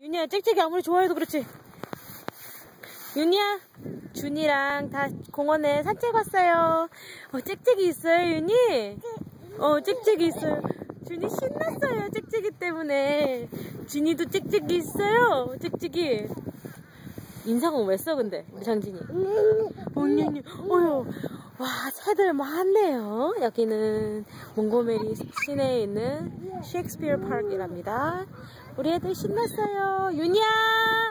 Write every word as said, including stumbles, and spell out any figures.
윤희야, 짹짹이 아무리 좋아해도 그렇지. 윤희야, 준이랑 다 공원에 산책 왔어요. 어, 짹짹이 있어요, 윤희? 어, 짹짹이 있어요. 준이 신났어요, 짹짹이 때문에. 준이도 짹짹이 있어요, 짹짹이. 인상은 왜 써, 근데, 우리 장진이? 언니, 어휴. 와, 새들 많네요. 여기는 몽고메리 시내에 있는 셰익스피어 파크이랍니다. 우리 애들 신났어요. 윤희야!